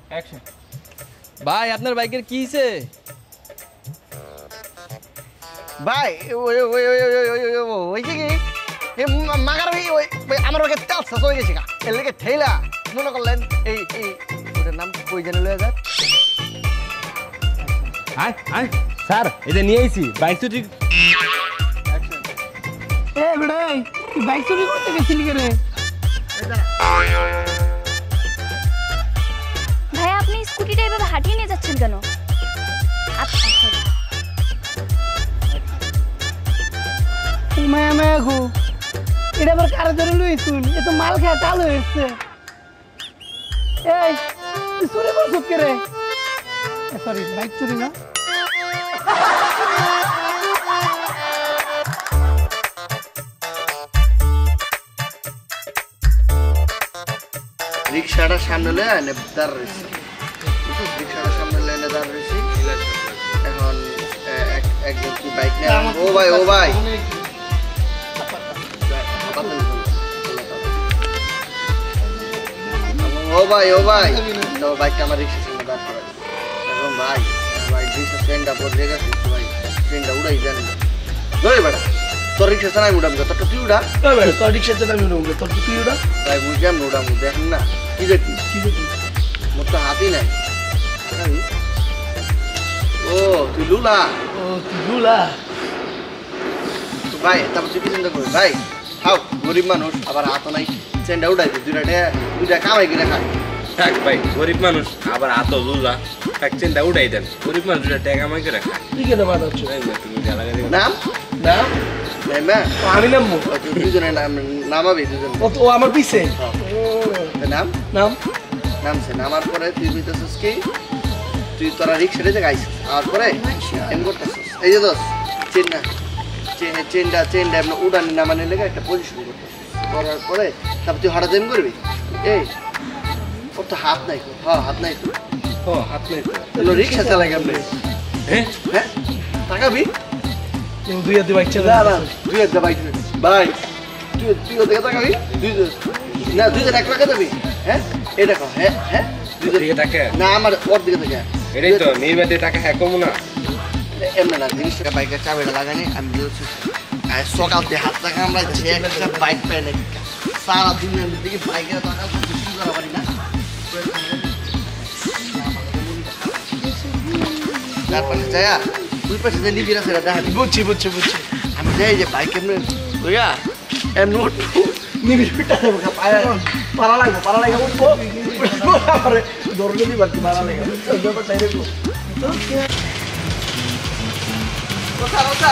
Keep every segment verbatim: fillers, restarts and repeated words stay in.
Action. ভাই আপনার বাইকের কি হইছে? ভাই ওই ওই ওই ওই ওই কি মাগার ওই আমার ওকে তেল শেষ হয়ে গেছে এর লেগে ঠেলা মনে করলেন এই এই ওটার নাম কই জানি লয়ে যা। আয় আয় স্যার এটা নিয়ে আইছি বাইক চুরি। এ বেড়ে তুই বাইক চুরি করতে গেছিলি কে রে? ভাই আপনি স্কুটিটা এভাবে হাঁটিয়ে নিয়ে যাচ্ছেন কেন? আচ্ছা সরি। মায়া মায়া গো এটা আবার কারে ধরে লইছুন? এ তো মাল খেয়ে চালু হয়েছে। এই তুই চুরি করছিস কে রে? সরি বাইক চুরি না। রিক্সাটার সামনে লয়ে এনে দাঁড় রয়েছি, রিক্সাটার সামনে লয়ে এনে দাঁড় রয়েছি। এখন একজন কি বাইক নিয়ে ও ভাই ও ভাই ও ভাই ও ভাই তো বাইকটা আমার রিক্সার সামনে দাঁড় করা। এখন ভাই ভাই রিক্সা ট্রেনটা বদলে গেছে ভাই, ট্রেনটা উড়াই জানি না। ধরে বেড়া তোর রিক্সা চালাই উড়াম তোরটা তুই উড়া। তোর রিক্সা চালাবি উড়াম তোর তুই উড়া। তাই বুঝলাম উড়াম দেখেন না কি দেখি কি দেখি মোর তো হাতই নাই। ও তুই লুলা। ও তুই লুলা ভাই তারপর তুই কি চিন্তা করবি ভাই খাও গরিব মানুষ আবার হাত নাই চেনটা উঠাই দুইটা দুইটা কামাই কিনে খায়। থাক ভাই গরিব মানুষ আবার হাত লুলা এক চিন্তা উঠাই দেন গরিব মানুষ টাকা কামাই করে খায়। তুই কেন মাথাচ্ছ? তুমি জ্বালা গাড়ি নাম নাম আমি নাম দুজনে নামাবি দুজন ও আমার পিছে নাম নাম নামছে নামার পরে তুই বুঝতেছিস কি তুই তোরা রিক্সা রেখে গাইছিস আর পরে এম করতেছিস এই যে দোষ চেন না চেনটা চেনটা এমন উড়ানি নামানি লেগে একটা পজিশন করতেছিস করার পরে তারপর তুই হঠাৎ এম করবি এই ওর তো হাত নাই হ্যাঁ হাত নাই তো ও হাত নেই তো রিক্সা চালাই কেমন হ্যাঁ হ্যাঁ তাকাবি দুই হাতে বাইক চালা না না দুই হাজার বাইক ভাই তুই তুই ওদিকে তাকাবি দুই না দুইজন এক লাখে যাবি হ্যাঁ এই দেখো হ্যাঁ হ্যাঁ দিকে তাকে না আমার ওর দিকে থেকে এটাই তো নির্বাদে টাকা হ্যাঁ কম না এমনি না জিনিস টাকা বাইকের চাবিটা লাগানি আমি বলছি সকাল দিয়ে হাত টাকা আমরা যে একটা বাইক পেয়ে সারা দিনের দিকে বাইকের টাকা কিছু করা পারি না তারপরে যায়া তুই পাশে যে নিবি না সেটা দেখা বুঝছি বুঝছি বুঝছি আমি যাই যে বাইক এমনি লইয়া এমনি নিবি পিটা দেবো পাড়া পাড়া লাগবো পাড়া লাগবো উঠবো তারপরে দৌড়লে দিই বাড়তি পাড়া লাগবে ব্যাপারটা এরকম কথা কথা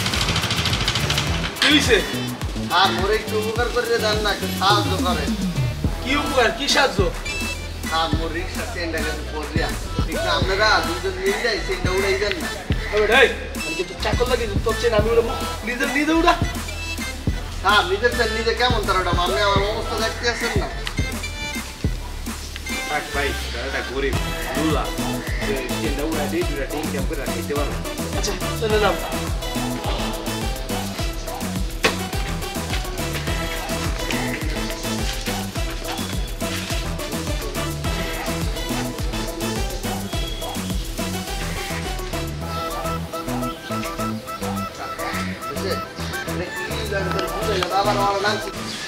কি হইছে? আর মোরে একটু উপকার করে দেন না একটু সাহায্য করে। কি উপকার কি সাহায্য? আর মোর রিক্সা চেনটা গেছে পড়িয়া রিক্সা আপনারা দুজন নিয়ে যাই চেনটা উড়াই দেন না। এই আমি তো চাকর লাগে তোর চেন আমি উড়াবো নিজের নিজে উড়া। হ্যাঁ নিজের চেন নিজে কেমন তার ওটা আপনি আমার অবস্থা দেখতে আসেন না। থাক ভাই এটা গরিব লুলা চিন্তা উড়াই দিই দুটা টিম ক্যাম্প করে রাখতে পারো। আচ্ছা চলে নাম আবার আমার নাম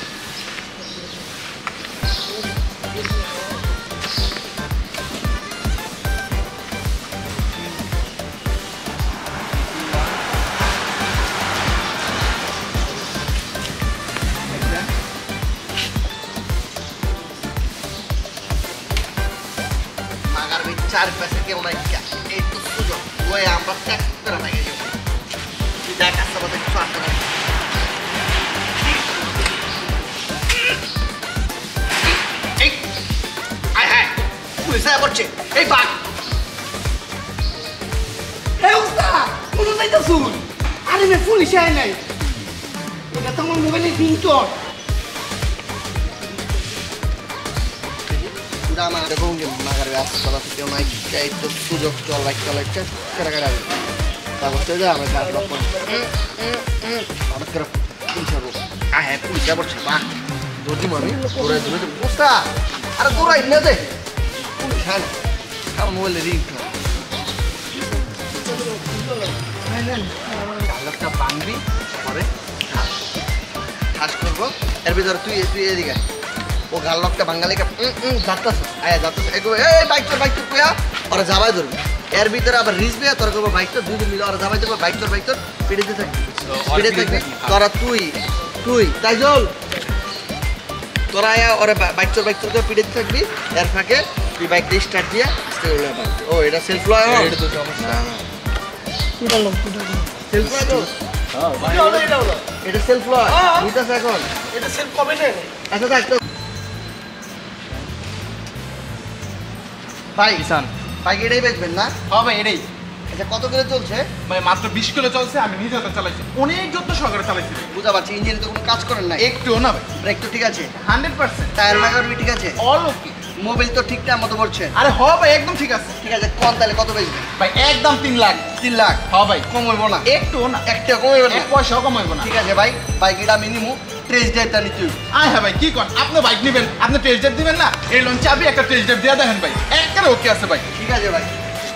চার পাশে কেউ নাই এই তো সুযোগ ওই আমরা ট্যাক্স করে লাগে দেখ আসতে আমাদের কিছু আসতে না পুলিশে করছে এই বাঘ এই উস্তাদ কোন যাইতা শুন আরে মে পুলিশ আই নাই এটা তো আমার মোবাইলে রিংটোন পুরা আমার দেখুন মাগার রাস্তা থেকে নাই এই তো সুযোগ চল লাইক চল লাইক করে করে তারপর তো যা আমরা গাছ রকম আমরা করে পুলিশ আবো আ হ্যাঁ পুলিশ আবো বাহ দৌড়ি মামি দৌড়াই দৌড়াই উস্তাদ আরে দৌড়াই না দে পুলিশ হ্যাঁ আমার মোবাইলে রিং গালকটা বাংবি পরে ঠাস করবো এর ভিতরে তুই তুই এদিকে ও গালকটা বাঙালি যাত্তাস আয়া যাত্তাস এই বাইক তোর বাইক তোর কুয়া ওরা যাবাই ধরবি এর ভিতরে আবার রিসবে তোর করবো বাইক তোর দুদিন মিলে ওরা যাবাই ধরবো বাইক তোর বাইক তোর পিড়িতে থাকবি পিড়ে থাকবি তোরা তুই তুই তাই জল তোরা আয়া ওরা বাইক তোর বাইক তোর পিড়িতে থাকবি এর ফাঁকে তুই বাইকটা স্টার্ট দিয়ে ও এটা সেলফ লয় এটা তো সমস্যা সেলফ লয় তো এটা সেলফ লয় বুঝতেছ এখন এটা সেলফ কবে নেই আচ্ছা থাক তো ভাই কিষান বাইক এটাই বেচবেন না হ্যাঁ ভাই এটাই আচ্ছা কত করে চলছে ভাই মাত্র বিশ কিলো চলছে আমি নিজে হাতে চালাইছি অনেক যত্ন সহকারে চালাইছি বুঝা পারছি ইঞ্জিনে তো কোনো কাজ করেন না একটুও না ভাই ব্রেক তো ঠিক আছে হান্ড্রেড পার্সেন্ট টায়ার লাগাবি ঠিক আছে অল ওকে মোবাইল তো ঠিকঠাক মতো পড়ছে আরে হ ভাই একদম ঠিক আছে ঠিক আছে কোন তাহলে কত বেচবেন ভাই একদম তিন লাখ তিন লাখ হ ভাই কম হইব না একটুও না একটা কম হইব না এক পয়সাও কম হইব না ঠিক আছে ভাই বাইক এটা মিনিমাম ত্রিশ ডেটটা নিতে হইব আয় হ্যাঁ ভাই কি করেন আপনি বাইক নেবেন আপনি টেস্ট ড্রাইভ দিবেন না এই লোন চাবি একটা টেস্ট ড্রাইভ দিয়ে দেখেন ভাই একবারে ওকে আছে ভাই ঠিক আছে ভাই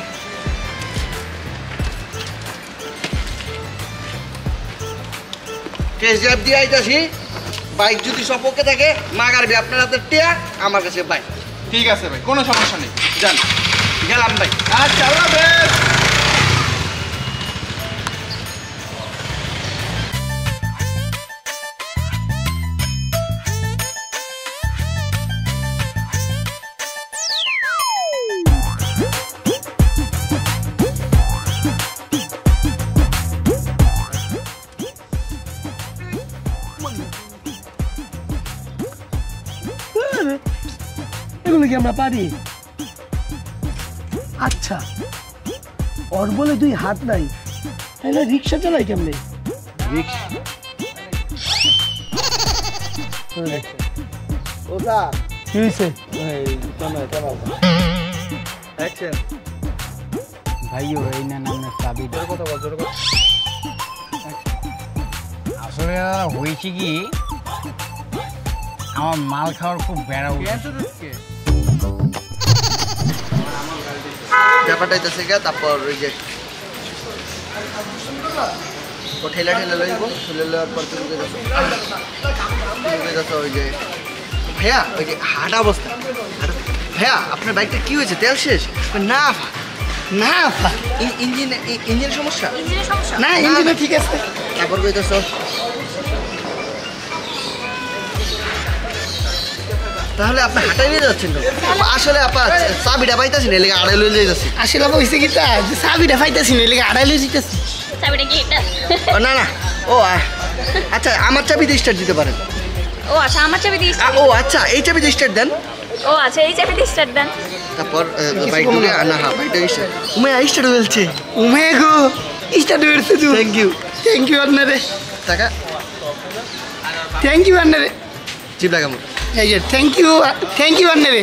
টেস্ট ড্রাইভ দিয়ে আইতাছি বাইক যদি সপক্ষে থাকে মাগারবি আপনার হাতে টিয়া আমার কাছে বাইক ঠিক আছে ভাই কোনো সমস্যা নেই যান গেলাম ভাই আচ্ছা আল্লাহ হাফেজ এগুলো কি আমরা পারি আচ্ছা ওর বলে দুই হাত নাই তাহলে রিক্সা চালাই কেমনে ওটা কি হয়েছে ভাইও এই না নাম চাবি আসলে হয়েছে কি আমার মাল খাওয়ার খুব বেড়া উঠেছে ব্যাপারটা হইতেছে গিয়া তারপর ওই যে ও ঠেলা ঠেলা লইব ঠেলা লওয়ার পর তুমি যাচ্ছ তুমি যাচ্ছ ওই যে ভাইয়া ওই যে হাঁটা অবস্থা হাঁটা- ভাইয়া আপনার বাইকটা কি হয়েছে তেল শেষ না ফা, না ফা, ইন- ইঞ্জিন ই- ইঞ্জিনের সমস্যা ইঞ্জিনের সমস্যা না ইঞ্জিনে ঠিক আছে তারপর কইতেছ তাহলে আপনি হাঁটাই নিয়ে যাচ্ছেন তো? আসলে আপা চাবিটা পাইতেছি না এলাকা আড়াই লয়ে যাচ্ছি আসলে কইছে কি তা যে চাবিটা পাইতাছি না এলাকা আড়াই লই জিতেছি চাবিটা কি এটা ও না না ও আ- আচ্ছা আমার চাবি দিয়ে স্টার্ট দিতে পারেন ও আচ্ছা আমার চাবি দিয়ে আ, ও আচ্ছা এই চাবি দিয়ে স্টার্ট দেন ও আচ্ছা এই চাবি দিয়ে স্টার্ট দেন তারপর বাইক ঢুকে আনা হ্যাঁ বাইকটা স্টার্ট উমে স্টার্ট হয়েছে উমে গো স্টার্ট হয়েছে তুই থ্যাংক ইউ থ্যাংক ইউ আপনারে টাকা থ্যাংক ইউ আপনারে চিপ লাগাম এই যে থ্যাংক ইউ থ্যাংক ইউ আপনারে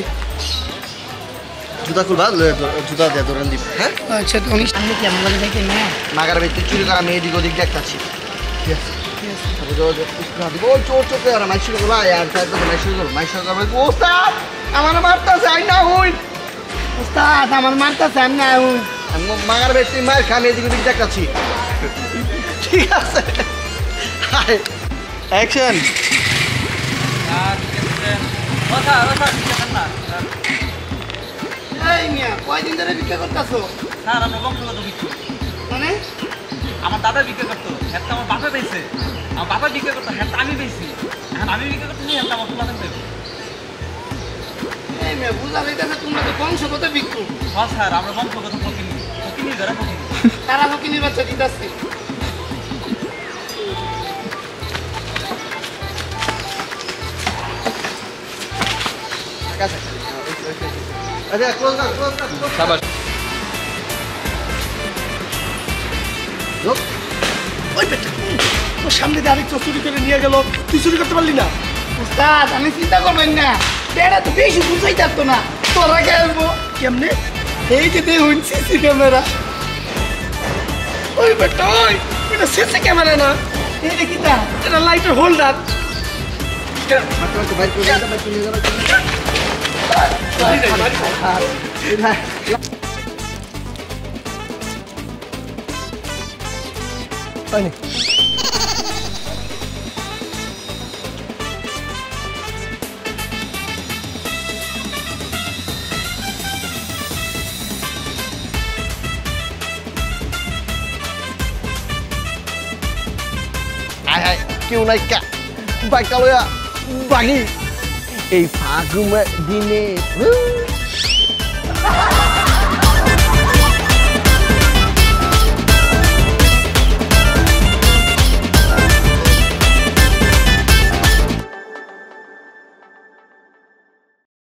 জুতা খুলবা লয়ে ধর- জুতা দিয়ে ধরেন দিব হ্যাঁ আচ্ছা তো উনি সামনে কি আমার দেখে না মাগার ভিতরে চুরি করা আমি এদিক ওদিক দেখতাছি ঠিক আছে তারপর জোর জোর না দিব ওই চোর চোর করে মাইক শুরু করবো আর তারপর মাইক শুরু করবো মাইক শুরু করবো ওস্তাদ আমার মারতাছে আই না হই ওস্তাদ আমার মারতাছে আমি না আমি মাগার ভিতরে মার খামি এদিক ওদিক দেখতাছি ঠিক আছে অ্যাকশন এই মিয়া কয়দিন ধরে বিক্রি করতেছো স্যার আমরা বংশগত বিক্রি মানে আমার দাদা বিক্রি করতো হ্যাঁ আমার বাপা পেয়েছে আমার বাবা বিক্রি করতো হ্যাঁ আমি পেয়েছি এখন আমি বিক্রি করতে নিয়ে হ্যাঁ আমার ফুলাতে দেবো এই মিয়া বুঝা যাইতেছে তোমরা তো বংশগত বিক্রি হ্যাঁ স্যার আমরা বংশগত ফকিনি ফকিনি ধরে ফকিনি তারা ফকিনির বাচ্চা দিতেছে আচ্ছা ক্লোজ কর ক্লোজ কর ক্লোজ সাবাস লোক ওই বেটা তোর সামনে দিয়ে আরেক চোর চুরি করে নিয়ে গেল তুই চুরি করতে পারলি না উস্তাদ আমি চিন্তা করবেন না বেড়া তো বেশি বুঝাই থাকতো না তোরা খেলবো কেমনে এই যে দেখুন সিসি ক্যামেরা ওই বেটা ওই এটা সিসি ক্যামেরা না এই দেখি তা এটা লাইটের হোল্ডার মাত্র বাইক করে বাইক করে হয়নি আয় হায় কেউ নাই কা বাইকটা লইয়া বাগি এই ফাগুন দিনে